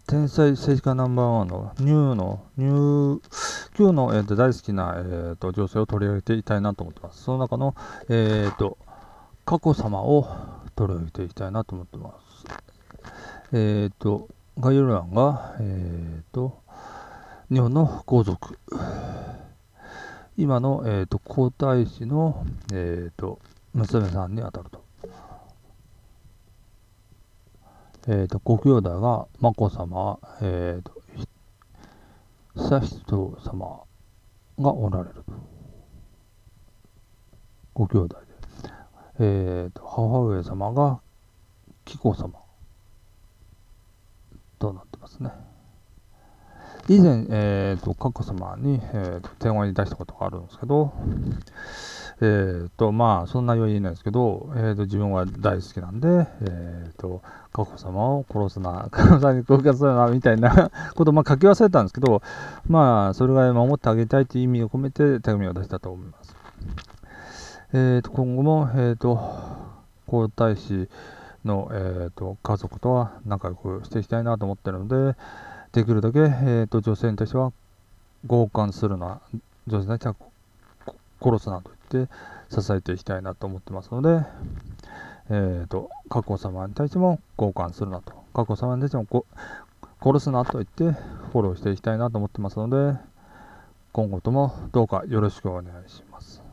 天才政治家ナンバーワンのQ の、大好きな、女性を取り上げていきたいなと思ってます。その中の、佳子さまを取り上げていきたいなと思ってます。概要欄が、日本の皇族、今の、皇太子の、娘さんにあたると。ご兄弟が眞子さま、悠仁さまがおられると。ご兄弟で。母上様が紀子さまとなってますね。以前、佳子さまに、電話に出したことがあるんですけど、まあ、そんな内容は言えないですけど、自分は大好きなんで、佳子さまを殺すな、佳子さんに告発するな、みたいなことを、まあ、書き忘れたんですけど、まあ、それぐらい守ってあげたいという意味を込めて手紙を出したと思います。今後も、皇太子の、家族とは仲良くしていきたいなと思っているので、できるだけ、女性に対しては強姦するな、女性に対しては殺すなと言って支えていきたいなと思ってますので、佳子さまに対しても強姦するなと、佳子さまに対しても殺すなと言ってフォローしていきたいなと思ってますので、今後ともどうかよろしくお願いします。